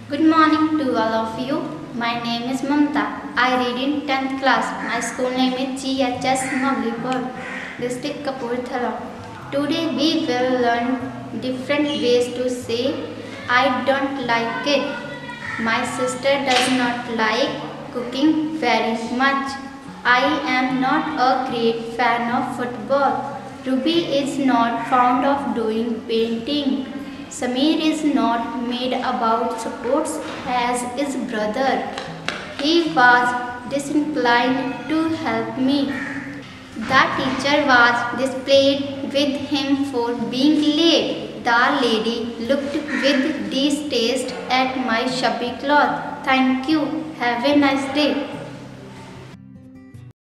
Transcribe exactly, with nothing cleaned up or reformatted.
Good morning to all of you. My name is Mamta. I read in tenth class. My school name is G H S Mohabli Pur, district Kapurthala. Today we will learn different ways to say I don't like it. My sister does not like cooking very much. I am not a great fan of football. Ruby is not fond of doing painting. Samir is not mad about sports as his brother. He was disinclined to help me. The teacher was displeased with him for being late. The lady looked with distaste at my shabby cloth. Thank you. Have a nice day.